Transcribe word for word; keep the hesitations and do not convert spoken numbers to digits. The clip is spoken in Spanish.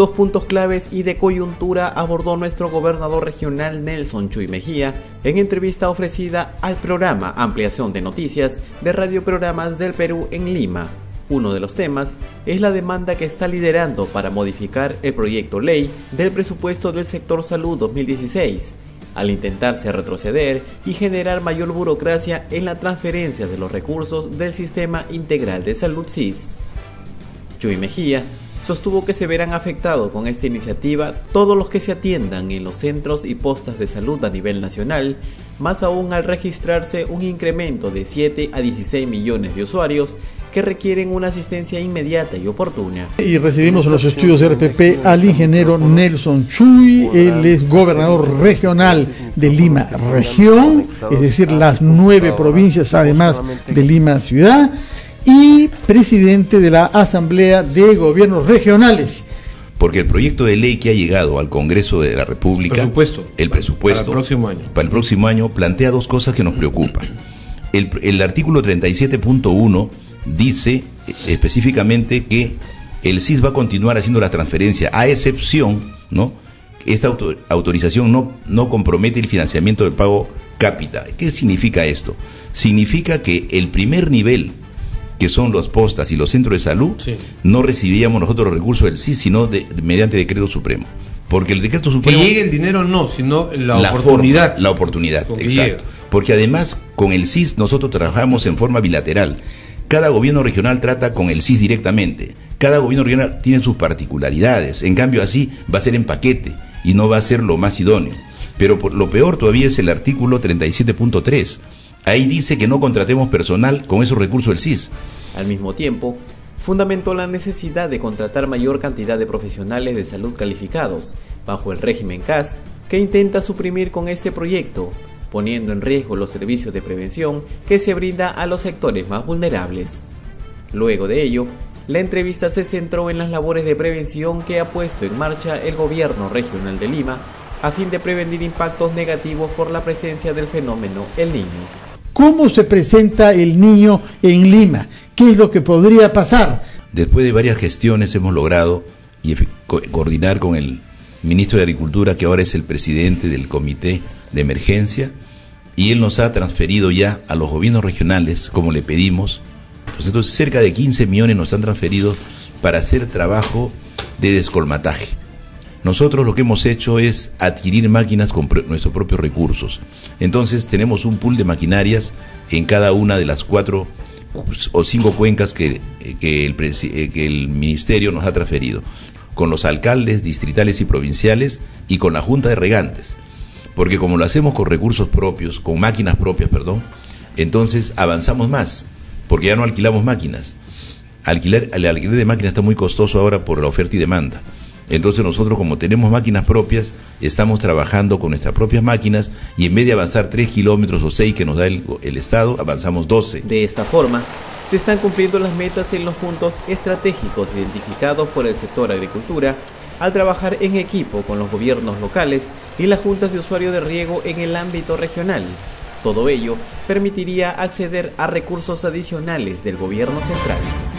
Dos puntos claves y de coyuntura abordó nuestro gobernador regional Nelson Chuy Mejía en entrevista ofrecida al programa Ampliación de Noticias de Radioprogramas del Perú en Lima. Uno de los temas es la demanda que está liderando para modificar el proyecto ley del presupuesto del sector salud dos mil dieciséis, al intentarse retroceder y generar mayor burocracia en la transferencia de los recursos del Sistema Integral de Salud S I S. Chuy Mejía sostuvo que se verán afectados con esta iniciativa todos los que se atiendan en los centros y postas de salud a nivel nacional, más aún al registrarse un incremento de siete a dieciséis millones de usuarios que requieren una asistencia inmediata y oportuna. Y recibimos en los estudios de R P P al ingeniero Nelson Chuy, él es gobernador regional de Lima Región, es decir, las nueve provincias además de Lima Ciudad, y presidente de la Asamblea de Gobiernos Regionales. Porque el proyecto de ley que ha llegado al Congreso de la República, presupuesto, el presupuesto para el próximo año, para el próximo año plantea dos cosas que nos preocupan. El, el artículo treinta y siete punto uno dice específicamente que el S I S va a continuar haciendo la transferencia, a excepción, ¿no? Esta autor, autorización no, no compromete el financiamiento del pago cápita. ¿Qué significa esto? Significa que el primer nivel, que son las postas y los centros de salud, sí, no recibiríamos nosotros los recursos del S I S, sino de, de, mediante decreto supremo. Porque el decreto supremo... Que llegue el dinero no, sino la, la oportunidad. Forma, la oportunidad, exacto. Porque además con el S I S nosotros trabajamos en forma bilateral. Cada gobierno regional trata con el S I S directamente. Cada gobierno regional tiene sus particularidades. En cambio así va a ser en paquete y no va a ser lo más idóneo. Pero por, lo peor todavía es el artículo treinta y siete punto tres. Ahí dice que no contratemos personal con esos recursos del S I S. Al mismo tiempo, fundamentó la necesidad de contratar mayor cantidad de profesionales de salud calificados, bajo el régimen C A S, que intenta suprimir con este proyecto, poniendo en riesgo los servicios de prevención que se brinda a los sectores más vulnerables. Luego de ello, la entrevista se centró en las labores de prevención que ha puesto en marcha el gobierno regional de Lima, a fin de prevenir impactos negativos por la presencia del fenómeno El Niño. ¿Cómo se presenta el niño en Lima? ¿Qué es lo que podría pasar? Después de varias gestiones hemos logrado y co coordinar con el ministro de Agricultura, que ahora es el presidente del comité de emergencia, y él nos ha transferido ya a los gobiernos regionales, como le pedimos. Pues entonces cerca de quince millones nos han transferido para hacer trabajo de descolmataje. Nosotros lo que hemos hecho es adquirir máquinas con pr nuestros propios recursos. Entonces tenemos un pool de maquinarias en cada una de las cuatro o cinco cuencas que, que, el, que el ministerio nos ha transferido, con los alcaldes distritales y provinciales y con la junta de regantes. Porque como lo hacemos con recursos propios, con máquinas propias, perdón, entonces avanzamos más, porque ya no alquilamos máquinas. Alquiler, el alquiler de máquinas está muy costoso ahora por la oferta y demanda. Entonces nosotros, como tenemos máquinas propias, estamos trabajando con nuestras propias máquinas y en vez de avanzar tres kilómetros o seis que nos da el, el Estado, avanzamos doce. De esta forma, se están cumpliendo las metas en los puntos estratégicos identificados por el sector agricultura, al trabajar en equipo con los gobiernos locales y las juntas de usuario de riego en el ámbito regional. Todo ello permitiría acceder a recursos adicionales del gobierno central.